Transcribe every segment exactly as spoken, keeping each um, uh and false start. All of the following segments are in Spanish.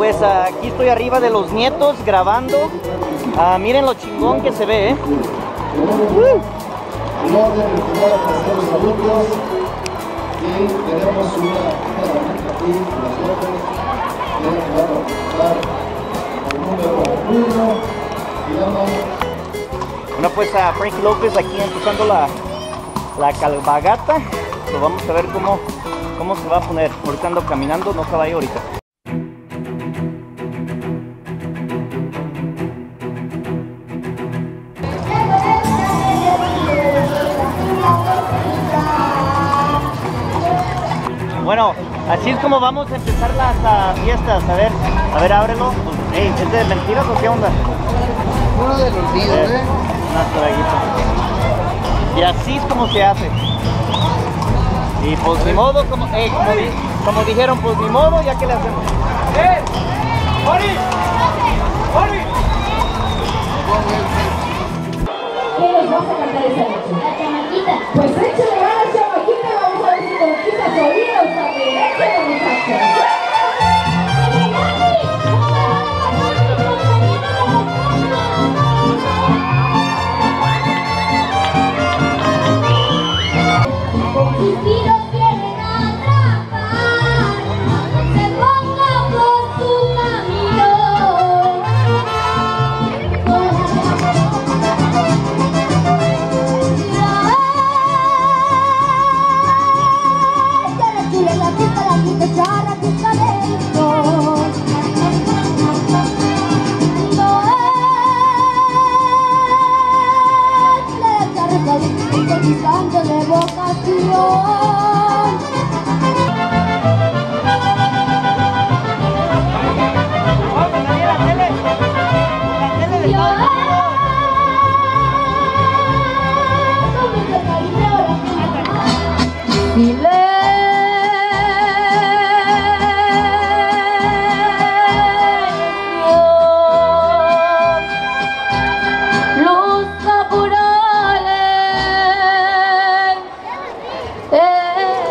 Pues uh, aquí estoy arriba de los nietos grabando. Uh, miren lo chingón que se ve, ¿eh? Uh. En orden de primero pasar los alumnos y tenemos una herramienta aquí, los jóvenes que van a apuntar el número uno y damos. Bueno, pues a Frankie López aquí empezando la, la cabalgata. Pues vamos a ver cómo, cómo se va a poner. Ahorita ando caminando, no caballo ahorita. Bueno, así es como vamos a empezar las uh, fiestas. A ver, a ver, ábrelo. Pues, hey, ¿es de mentiras o qué onda? Uno de los días, Eh, ¿eh? Una traguita. Y así es como se hace. Y pues ni modo, como, hey, como, di, como dijeron, pues ni modo, ya que le hacemos. ¡Eh! ¡Ori! ¡Ori! ¿Qué nos vas a cantar esa noche? La chamaquita. Pues échale ganas, chamaquita, vamos a ver si conquistas oídos también. Échale, muchachos. Sus tiros vienen a atrapar, se ponga por su camino. La chula, la pista, la quita, charra, pista dentro. La charra, conquistando de vocación. Los caporales, eh.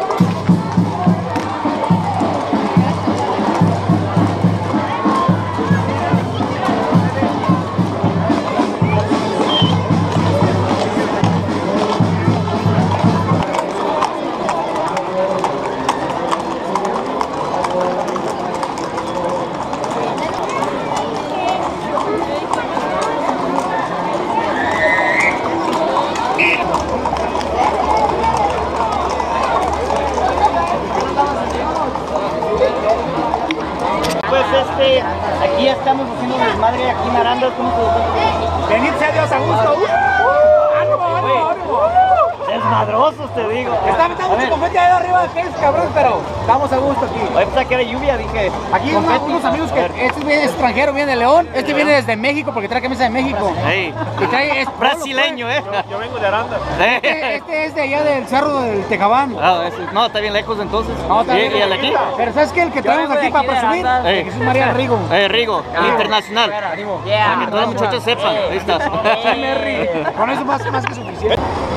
Pues este, aquí ya estamos haciendo desmadre aquí en Arandas. ¿Cómo se dice? ¡Bendito sea Dios a gusto! ¡Uh! ¡Ánimo, ánimo, ánimo! Desmadrosos, te digo. Está metiendo mucho confeti ahí arriba de aquellos cabrones, pero estamos a gusto aquí. Voy a pensar que era lluvia, dije. Aquí unos, confeti. unos amigos A que ver. este viene extranjero, viene de León, este viene desde México porque trae camisa de México. Hey. Y trae es Brasileño, ¿eh? Yo vengo de Aranda. Este, este es de allá del Cerro del Tejabán. Ah, ese- no, está bien lejos entonces. No, está ¿Y, bien. y el de aquí? Pero ¿sabes qué? El que traemos vengo de aquí para aquí de presumir, Aranda. Ey. Jesús María Rigo. Eh, Rigo, el internacional. Para que todos los muchachos sepan. Ahí está. Con eso más, más que suficiente.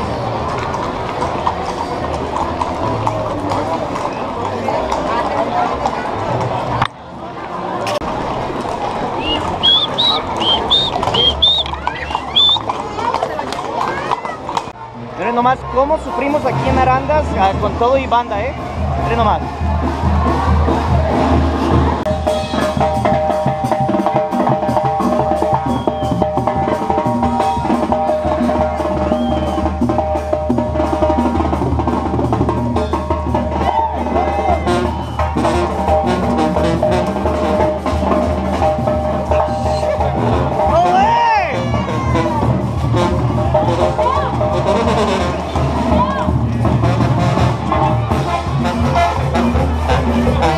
Miren nomás cómo sufrimos aquí en Arandas ah, con todo y banda, ¿eh? Miren nomás. ¡Oh,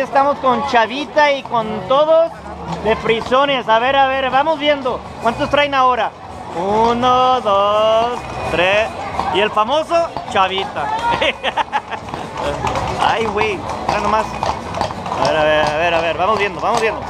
estamos con Chavita y con todos de frisones. A ver, a ver, vamos viendo. ¿Cuántos traen ahora? Uno, dos, tres. Y el famoso Chavita. Ay, güey, mira nomás. A ver, a ver, a ver, a ver, vamos viendo, vamos viendo.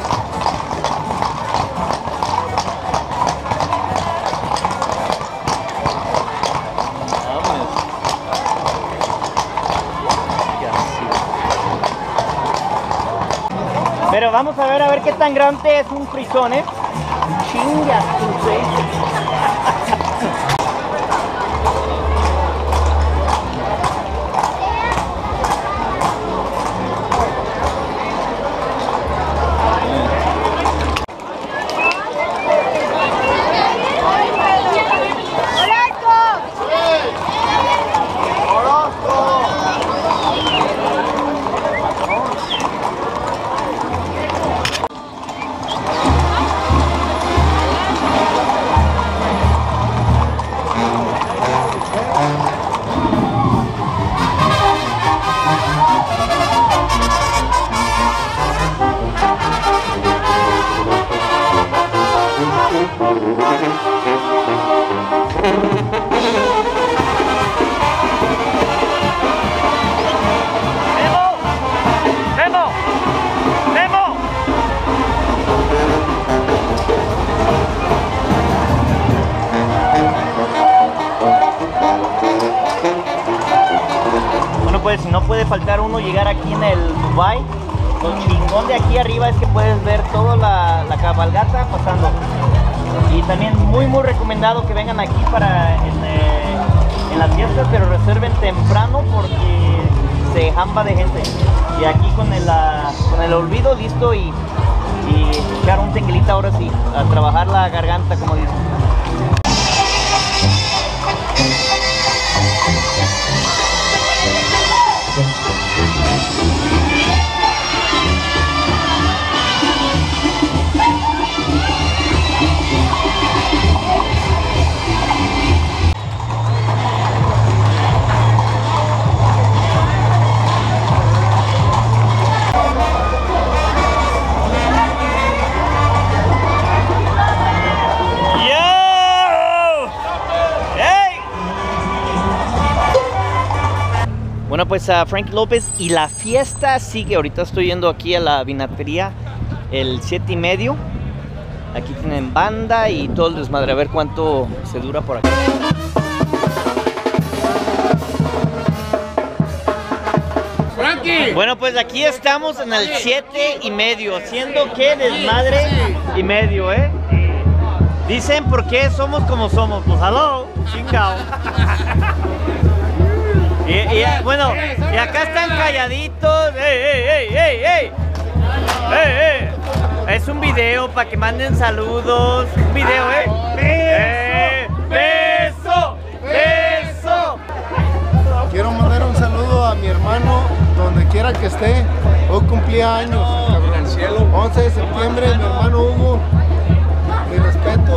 Pero vamos a ver, a ver qué tan grande es un frisón, ¿eh? Chinga, tu fe. Pues si no puede faltar uno llegar aquí en el Dubai, lo chingón de aquí arriba es que puedes ver toda la, la cabalgata pasando. Y también muy muy recomendado que vengan aquí para en, eh, en las fiestas, pero reserven temprano porque se jamba de gente. Y aquí con el, uh, con el olvido listo y, y echar un tequilita ahora sí, a trabajar la garganta como dicen. Bueno, pues a Frankie López y la fiesta sigue. Ahorita estoy yendo aquí a la vinatería el siete y medio. Aquí tienen banda y todo el desmadre. A ver cuánto se dura por aquí. Frankie. Bueno, pues aquí estamos en el siete y medio, haciendo que desmadre y medio, ¿eh? Dicen por qué somos como somos. Pues hello, chingao. Y, y, bueno, y acá están calladitos. ¡Ey, ey, ey, ey, ey! ¡Ey, ey! Es un video para que manden saludos. Un video, ¿eh? ¡Eh! ¡Beso! ¡Beso! Quiero mandar un saludo a mi hermano, donde quiera que esté. Hoy cumplía años, cabrón. once de septiembre, mi hermano Hugo. Mi respeto